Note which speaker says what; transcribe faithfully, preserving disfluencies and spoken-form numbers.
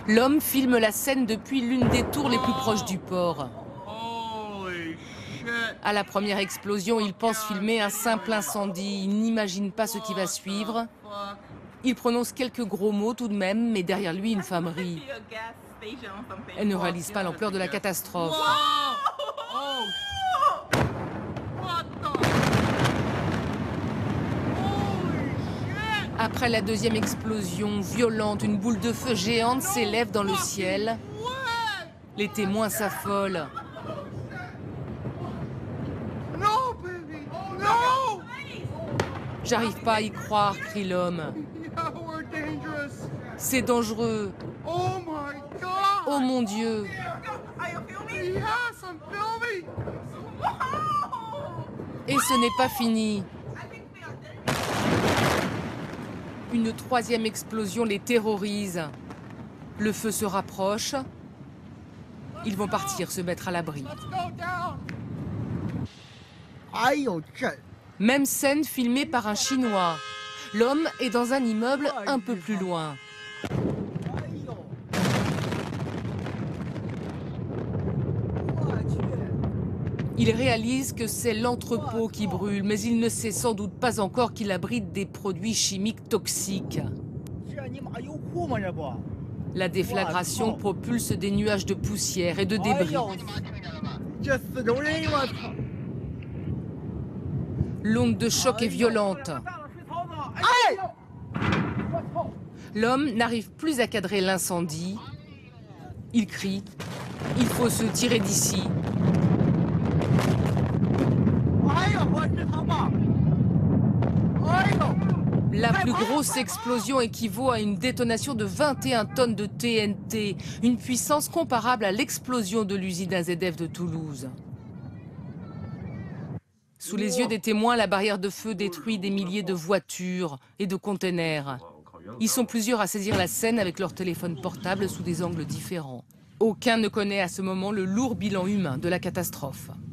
Speaker 1: L'homme filme la scène depuis l'une des tours les plus proches du port. À la première explosion, il pense filmer un simple incendie. Il n'imagine pas ce qui va suivre. Il prononce quelques gros mots tout de même, mais derrière lui, une femme rit. Elle ne réalise pas l'ampleur de la catastrophe. Après la deuxième explosion violente, une boule de feu géante s'élève dans le ciel. Les témoins s'affolent. J'arrive pas à y croire, crie l'homme. C'est dangereux. Oh mon Dieu. Et ce n'est pas fini. Une troisième explosion les terrorise. Le feu se rapproche. Ils vont partir se mettre à l'abri. Même scène filmée par un Chinois. L'homme est dans un immeuble un peu plus loin. Il réalise que c'est l'entrepôt qui brûle, mais il ne sait sans doute pas encore qu'il abrite des produits chimiques toxiques. La déflagration propulse des nuages de poussière et de débris. L'onde de choc est violente. L'homme n'arrive plus à cadrer l'incendie. Il crie « Il faut se tirer d'ici ». La plus grosse explosion équivaut à une détonation de vingt et un tonnes de T N T, une puissance comparable à l'explosion de l'usine A Z F de Toulouse. Sous les yeux des témoins, la barrière de feu détruit des milliers de voitures et de containers. Ils sont plusieurs à saisir la scène avec leur téléphone portable sous des angles différents. Aucun ne connaît à ce moment le lourd bilan humain de la catastrophe.